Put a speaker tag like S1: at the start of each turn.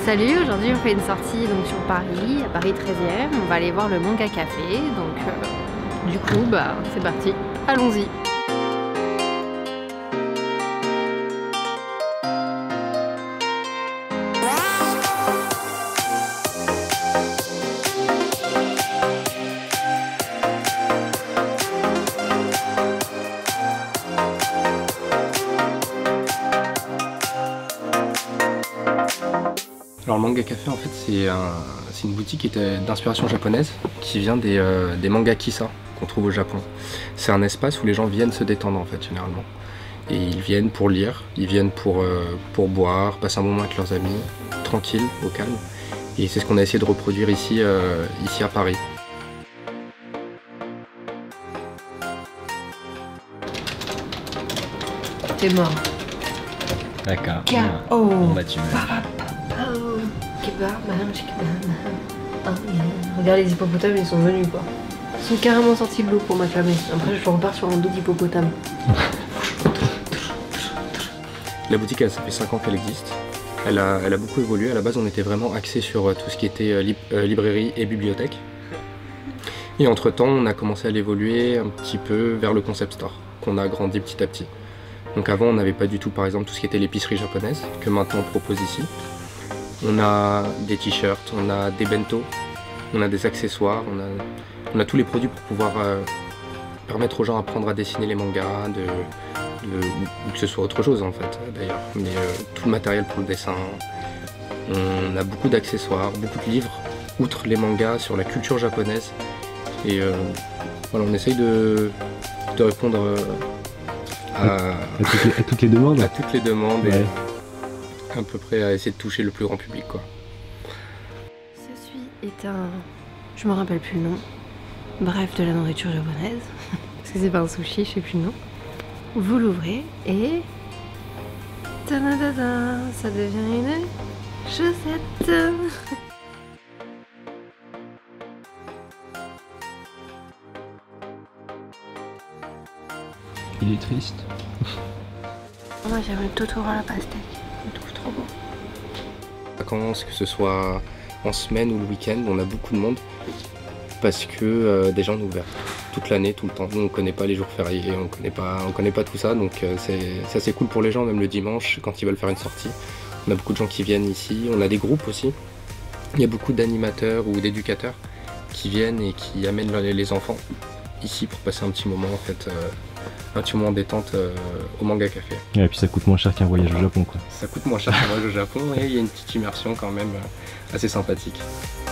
S1: Salut, aujourd'hui on fait une sortie donc sur Paris, à Paris 13e. On va aller voir le Manga Café. Donc du coup, c'est parti. Allons-y.
S2: Alors le Manga Café en fait c'est une boutique qui était d'inspiration japonaise qui vient des mangas kissa qu'on trouve au Japon. C'est un espace où les gens viennent se détendre en fait généralement. Et ils viennent pour lire, ils viennent pour boire, passer un moment avec leurs amis, tranquille, au calme. Et c'est ce qu'on a essayé de reproduire ici à Paris.
S1: T'es mort.
S3: D'accord.
S1: K.O.
S3: Bon bah tu me...
S1: Regarde les hippopotames, ils sont venus quoi. Ils sont carrément sortis de l'eau pour m'acclamer. Après je repars sur un dos d'hippopotame.
S2: La boutique ça fait 5 ans qu'elle existe. Elle a beaucoup évolué. À la base on était vraiment axé sur tout ce qui était librairie et bibliothèque. Et entre temps on a commencé à l'évoluer un petit peu vers le concept store qu'on a agrandi petit à petit. Donc avant on n'avait pas du tout par exemple tout ce qui était l'épicerie japonaise que maintenant on propose ici. On a des t-shirts, on a des bento, on a des accessoires, on a tous les produits pour pouvoir permettre aux gens d'apprendre à dessiner les mangas, ou que ce soit autre chose en fait d'ailleurs. Mais tout le matériel pour le dessin, on a beaucoup d'accessoires, beaucoup de livres, outre les mangas sur la culture japonaise. Et voilà, on essaye de répondre à
S3: toutes les demandes.
S2: À toutes les demandes.
S3: Ouais.
S2: Et à peu près à essayer de toucher le plus grand public quoi.
S1: Ceci est un... je me rappelle plus le nom. Bref, de la nourriture japonaise. Parce que c'est pas un sushi, je sais plus le nom. Vous l'ouvrez et... ta-da-da-da, ça devient une chaussette.
S3: Il est triste.
S1: Moi j'aime le Totoro à la pastèque. Je le trouve trop beau.
S2: Vacances, que ce soit en semaine ou le week-end, on a beaucoup de monde parce que des gens sont ouverts toute l'année, tout le temps. Nous on connaît pas les jours fériés, on connaît pas tout ça, donc c'est assez cool pour les gens, même le dimanche quand ils veulent faire une sortie. On a beaucoup de gens qui viennent ici, on a des groupes aussi. Il y a beaucoup d'animateurs ou d'éducateurs qui viennent et qui amènent les enfants ici pour passer un petit moment en fait, un petit moment détente au Manga Café.
S3: Et puis ça coûte moins cher qu'un voyage au Japon quoi.
S2: Ça coûte moins cher qu'un voyage au Japon et il y a une petite immersion quand même assez sympathique.